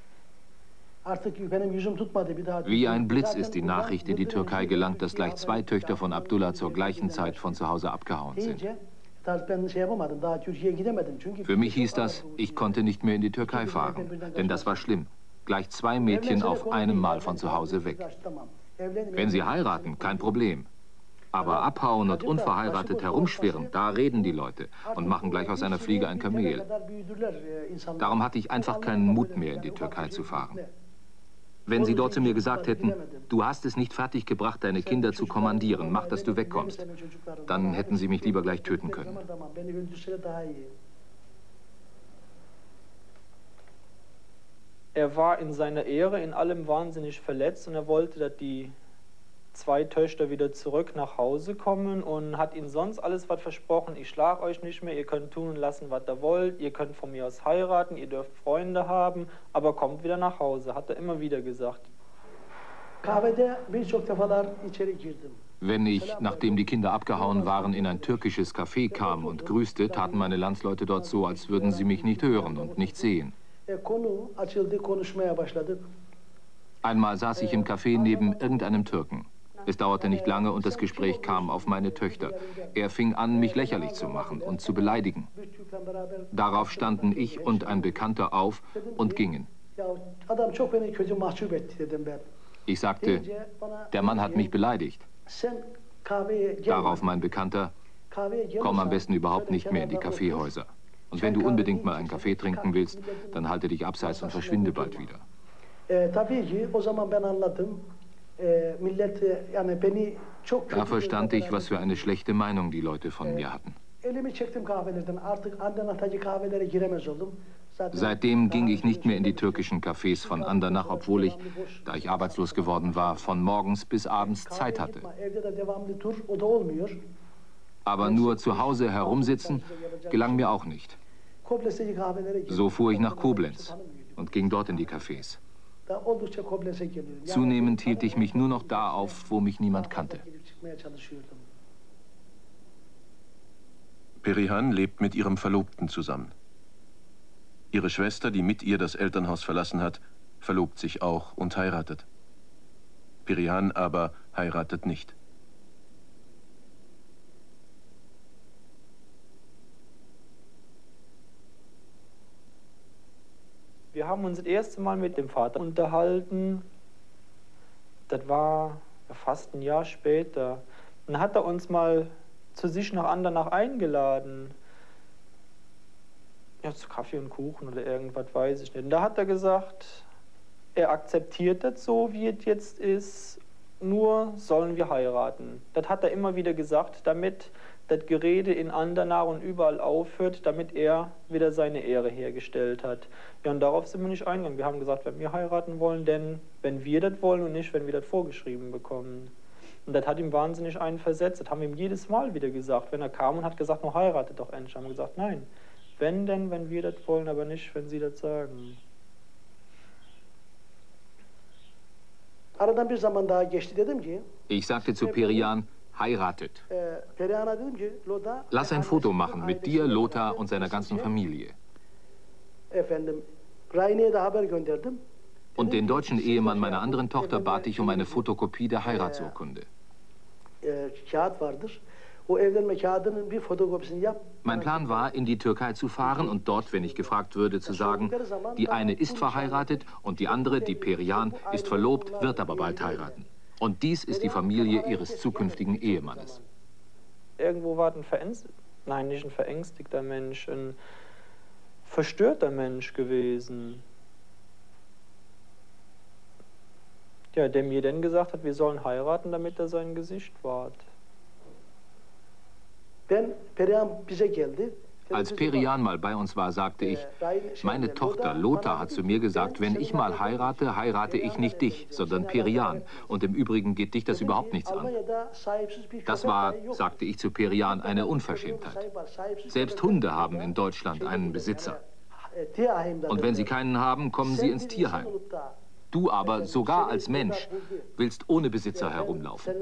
Wie ein Blitz ist die Nachricht in die Türkei gelangt, dass gleich 2 Töchter von Abdullah zur gleichen Zeit von zu Hause abgehauen sind. Für mich hieß das, ich konnte nicht mehr in die Türkei fahren, denn das war schlimm. Gleich 2 Mädchen auf einem Mal von zu Hause weg. Wenn sie heiraten, kein Problem. Aber abhauen und unverheiratet herumschwirren, da reden die Leute und machen gleich aus einer Fliege ein Kamel. Darum hatte ich einfach keinen Mut mehr, in die Türkei zu fahren. Wenn sie dort zu mir gesagt hätten, du hast es nicht fertiggebracht, deine Kinder zu kommandieren, mach, dass du wegkommst, dann hätten sie mich lieber gleich töten können. Er war in seiner Ehre in allem wahnsinnig verletzt und er wollte, dass die 2 Töchter wieder zurück nach Hause kommen und hat ihnen sonst alles was versprochen. Ich schlage euch nicht mehr, ihr könnt tun und lassen, was ihr wollt, ihr könnt von mir aus heiraten, ihr dürft Freunde haben, aber kommt wieder nach Hause, hat er immer wieder gesagt. Wenn ich, nachdem die Kinder abgehauen waren, in ein türkisches Café kam und grüßte, taten meine Landsleute dort so, als würden sie mich nicht hören und nicht sehen. Einmal saß ich im Café neben irgendeinem Türken. Es dauerte nicht lange und das Gespräch kam auf meine Töchter. Er fing an, mich lächerlich zu machen und zu beleidigen. Darauf standen ich und ein Bekannter auf und gingen. Ich sagte, der Mann hat mich beleidigt. Darauf mein Bekannter, komm am besten überhaupt nicht mehr in die Kaffeehäuser. Und wenn du unbedingt mal einen Kaffee trinken willst, dann halte dich abseits und verschwinde bald wieder. Da verstand ich, was für eine schlechte Meinung die Leute von mir hatten. Seitdem ging ich nicht mehr in die türkischen Cafés von Andernach, obwohl ich, da ich arbeitslos geworden war, von morgens bis abends Zeit hatte. Aber nur zu Hause herumsitzen gelang mir auch nicht. So fuhr ich nach Koblenz und ging dort in die Cafés. Zunehmend hielt ich mich nur noch da auf, wo mich niemand kannte. Perihan lebt mit ihrem Verlobten zusammen. Ihre Schwester, die mit ihr das Elternhaus verlassen hat, verlobt sich auch und heiratet. Perihan aber heiratet nicht. Wir haben uns das erste Mal mit dem Vater unterhalten. Das war fast ein Jahr später. Dann hat er uns mal zu sich nach Andernach eingeladen. Ja, zu Kaffee und Kuchen oder irgendwas, weiß ich nicht. Und da hat er gesagt, er akzeptiert das so, wie es jetzt ist, nur sollen wir heiraten. Das hat er immer wieder gesagt, damit das Gerede in Andernach und überall aufhört, damit er wieder seine Ehre hergestellt hat. Ja, und darauf sind wir nicht eingegangen. Wir haben gesagt, wenn wir heiraten wollen, denn wenn wir das wollen und nicht, wenn wir das vorgeschrieben bekommen. Und das hat ihm wahnsinnig einen versetzt. Das haben wir ihm jedes Mal wieder gesagt. Wenn er kam und hat gesagt, noch heiratet doch endlich. Haben wir gesagt, nein, wenn denn, wenn wir das wollen, aber nicht, wenn Sie das sagen. Aradan bir zaman daha geçti, dedim ki, Ich sagte zu Perihan, heiratet. Perihan'a dedim ki, Lothar, Lass ein Foto machen mit dir, Lothar und seiner ganzen Familie. Efendim, Raine'ye de haber gönderdim. Und den deutschen Ehemann meiner anderen Tochter bat ich um eine Fotokopie der Heiratsurkunde. Kağıt vardır. O evlenme kağıdının bir fotokopisini yap. Mein Plan war, in die Türkei zu fahren und dort, wenn ich gefragt würde, zu sagen, die eine ist verheiratet und die andere, die Perihan, ist verlobt, wird aber bald heiraten. Und dies ist die Familie ihres zukünftigen Ehemannes. Irgendwo war nicht ein verängstigter Mensch, ein verstörter Mensch gewesen. Ja, der mir dann gesagt hat, wir sollen heiraten, damit er sein Gesicht wahrt. Als Perihan mal bei uns war, sagte ich, meine Tochter Lothar hat zu mir gesagt, wenn ich mal heirate, heirate ich nicht dich, sondern Perihan. Und im Übrigen geht dich das überhaupt nichts an. Das war, sagte ich zu Perihan, eine Unverschämtheit. Selbst Hunde haben in Deutschland einen Besitzer. Und wenn sie keinen haben, kommen sie ins Tierheim. Du aber, sogar als Mensch, willst ohne Besitzer herumlaufen.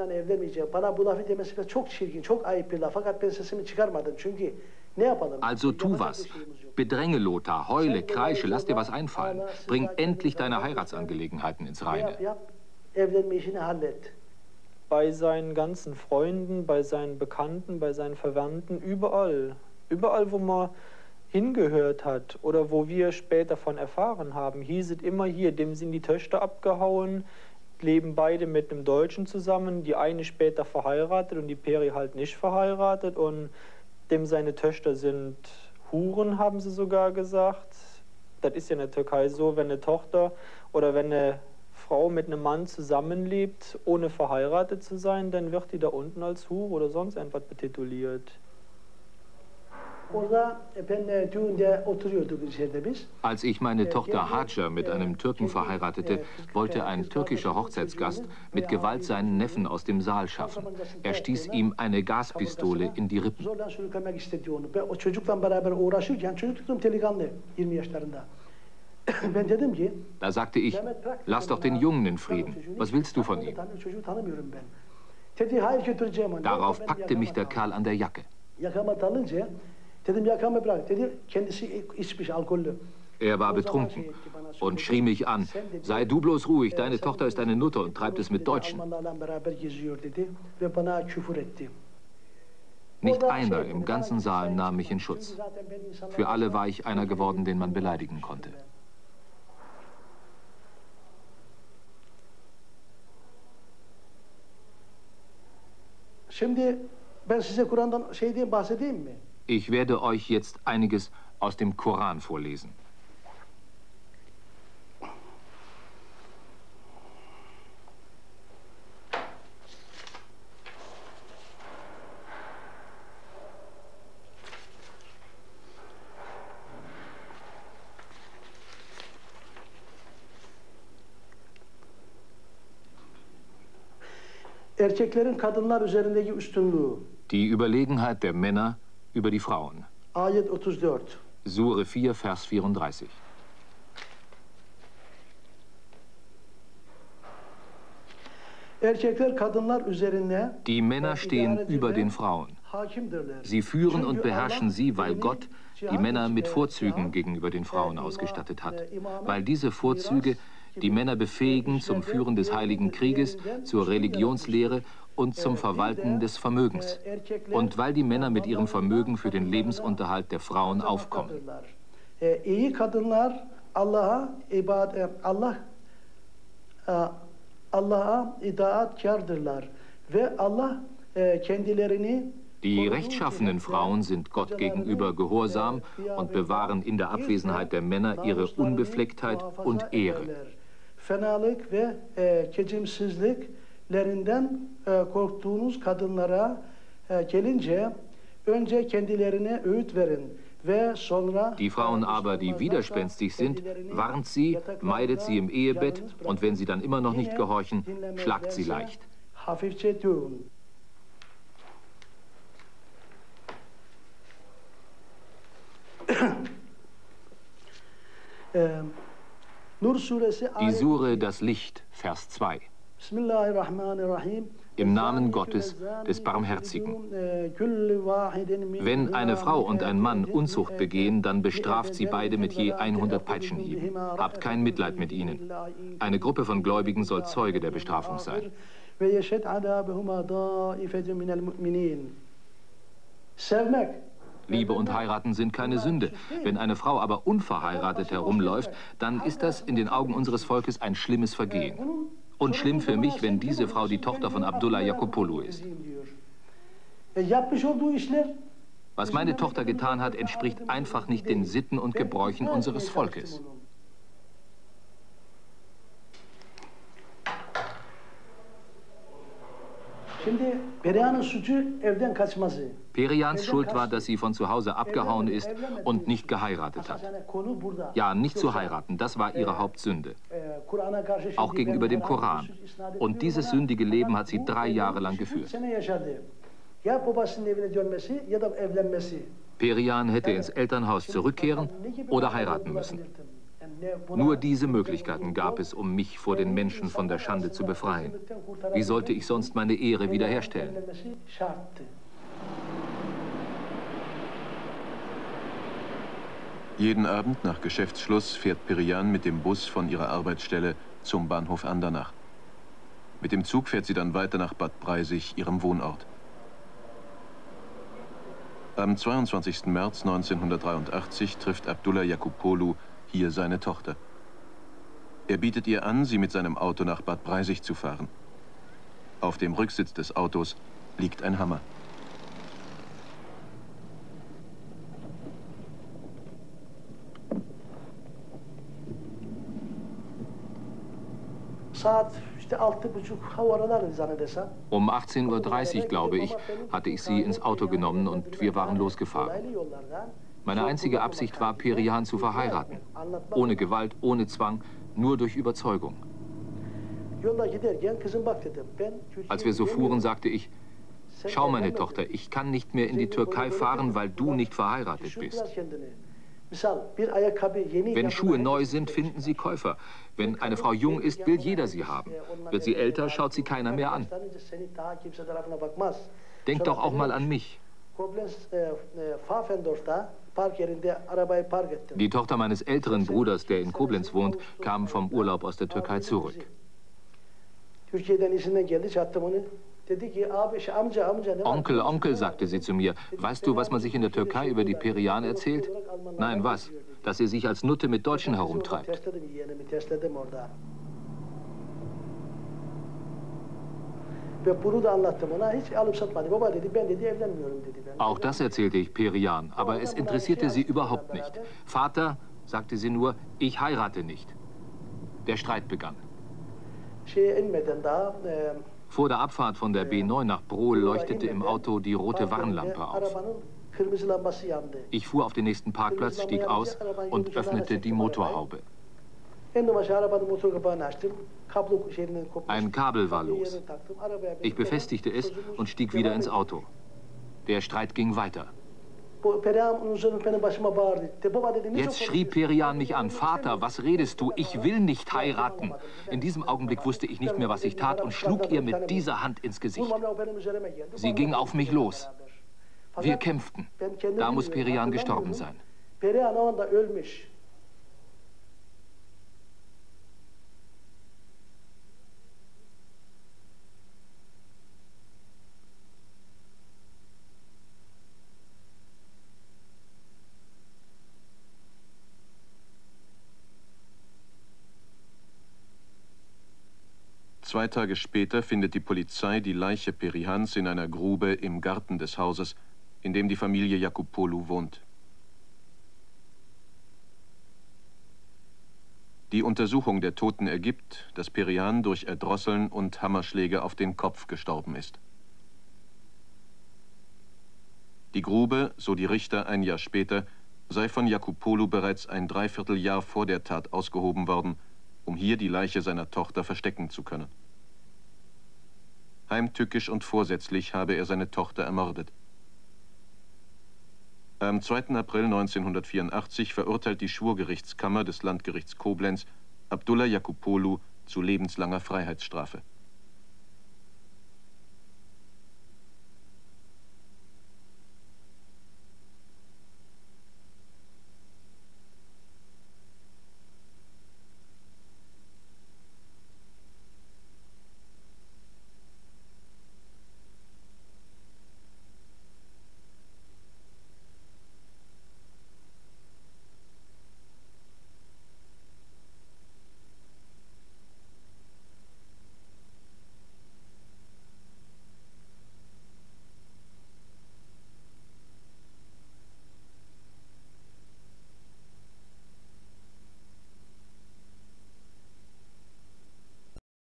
Also tu was. Bedränge Lothar, heule, kreische, lass dir was einfallen. Bring endlich deine Heiratsangelegenheiten ins Reine. Bei seinen ganzen Freunden, bei seinen Bekannten, bei seinen Verwandten, überall. Überall, wo man hingehört hat oder wo wir später von erfahren haben, hieß es immer hier, dem sind die Töchter abgehauen, leben beide mit einem Deutschen zusammen, die eine später verheiratet und die Peri halt nicht verheiratet und dem seine Töchter sind Huren, haben sie sogar gesagt. Das ist ja in der Türkei so, wenn eine Tochter oder wenn eine Frau mit einem Mann zusammenlebt, ohne verheiratet zu sein, dann wird die da unten als Hure oder sonst etwas betituliert. Als ich meine Tochter Hacer mit einem Türken verheiratete, wollte ein türkischer Hochzeitsgast mit Gewalt seinen Neffen aus dem Saal schaffen. Er stieß ihm eine Gaspistole in die Rippen. Da sagte ich, lass doch den Jungen in Frieden. Was willst du von ihm? Darauf packte mich der Kerl an der Jacke. Er war betrunken und schrie mich an, sei du bloß ruhig, deine Tochter ist eine Nutte und treibt es mit Deutschen. Nicht einer im ganzen Saal nahm mich in Schutz. Für alle war ich einer geworden, den man beleidigen konnte. Ich werde euch jetzt einiges aus dem Koran vorlesen. Erkeklerin kadınlar üzerindeki üstünlüğü. Die Überlegenheit der Männer über die Frauen. Ayet 34. Sure 4, Vers 34. Erkekler kadınlar üzerine. Die Männer stehen über den Frauen. Sie führen und beherrschen sie, weil Gott die Männer mit Vorzügen gegenüber den Frauen ausgestattet hat. Weil diese Vorzüge die Männer befähigen zum Führen des Heiligen Krieges, zur Religionslehre und zum Verwalten des Vermögens. Und weil die Männer mit ihrem Vermögen für den Lebensunterhalt der Frauen aufkommen. İyi kadınlar Allah'a itaatkârdırlar ve Allah kendilerini. Die rechtschaffenen Frauen sind Gott gegenüber gehorsam und bewahren in der Abwesenheit der Männer ihre Unbeflecktheit und Ehre. Fenalık ve geçimsizliklerinden korktuğunuz kadınlara gelince Die Frauen aber, die widerspenstig sind, warnt sie, meidet sie im Ehebett und wenn sie dann immer noch nicht gehorchen, schlagt sie leicht. Die Sure Das Licht, Vers 2. Im Namen Gottes, des Barmherzigen. Wenn eine Frau und ein Mann Unzucht begehen, dann bestraft sie beide mit je 100 Peitschenhieben. Habt kein Mitleid mit ihnen. Eine Gruppe von Gläubigen soll Zeuge der Bestrafung sein. Liebe und Heiraten sind keine Sünde. Wenn eine Frau aber unverheiratet herumläuft, dann ist das in den Augen unseres Volkes ein schlimmes Vergehen. Und schlimm für mich, wenn diese Frau die Tochter von Abdullah Yakupolu ist. Was meine Tochter getan hat, entspricht einfach nicht den Sitten und Gebräuchen unseres Volkes. Perians Schuld war, dass sie von zu Hause abgehauen ist und nicht geheiratet hat. Ja, nicht zu heiraten, das war ihre Hauptsünde. Auch gegenüber dem Koran. Und dieses sündige Leben hat sie 3 Jahre lang geführt. Perian hätte ins Elternhaus zurückkehren oder heiraten müssen. Nur diese Möglichkeiten gab es, um mich vor den Menschen von der Schande zu befreien. Wie sollte ich sonst meine Ehre wiederherstellen? Jeden Abend nach Geschäftsschluss fährt Perian mit dem Bus von ihrer Arbeitsstelle zum Bahnhof Andernach. Mit dem Zug fährt sie dann weiter nach Bad Breisig, ihrem Wohnort. Am 22. März 1983 trifft Abdullah Yakupolu hier seine Tochter. Er bietet ihr an, sie mit seinem Auto nach Bad Breisig zu fahren. Auf dem Rücksitz des Autos liegt ein Hammer. Um 18:30 Uhr, glaube ich, hatte ich sie ins Auto genommen und wir waren losgefahren. Meine einzige Absicht war, Perihan zu verheiraten. Ohne Gewalt, ohne Zwang, nur durch Überzeugung. Als wir so fuhren, sagte ich, schau, meine Tochter, ich kann nicht mehr in die Türkei fahren, weil du nicht verheiratet bist. Wenn Schuhe neu sind, finden sie Käufer. Wenn eine Frau jung ist, will jeder sie haben. Wird sie älter, schaut sie keiner mehr an. Denk doch auch mal an mich. Die Tochter meines älteren Bruders, der in Koblenz wohnt, kam vom Urlaub aus der Türkei zurück. Onkel, Onkel, sagte sie zu mir, weißt du, was man sich in der Türkei über die Perian erzählt? Nein, was? Dass sie sich als Nutte mit Deutschen herumtreibt. Auch das erzählte ich Perian, aber es interessierte sie überhaupt nicht. Vater, sagte sie nur, ich heirate nicht. Der Streit begann. Vor der Abfahrt von der B9 nach Brohl leuchtete im Auto die rote Warnlampe auf. Ich fuhr auf den nächsten Parkplatz, stieg aus und öffnete die Motorhaube. Ein Kabel war los. Ich befestigte es und stieg wieder ins Auto. Der Streit ging weiter. Jetzt schrie Perian mich an, Vater, was redest du? Ich will nicht heiraten. In diesem Augenblick wusste ich nicht mehr, was ich tat und schlug ihr mit dieser Hand ins Gesicht. Sie ging auf mich los. Wir kämpften. Da muss Perian gestorben sein. Zwei Tage später findet die Polizei die Leiche Perihans in einer Grube im Garten des Hauses, in dem die Familie Yakupolu wohnt. Die Untersuchung der Toten ergibt, dass Perihan durch Erdrosseln und Hammerschläge auf den Kopf gestorben ist. Die Grube, so die Richter ein Jahr später, sei von Yakupolu bereits ein Dreivierteljahr vor der Tat ausgehoben worden, um hier die Leiche seiner Tochter verstecken zu können. Heimtückisch und vorsätzlich habe er seine Tochter ermordet. Am 2. April 1984 verurteilt die Schwurgerichtskammer des Landgerichts Koblenz Abdullah Yakupolu zu lebenslanger Freiheitsstrafe.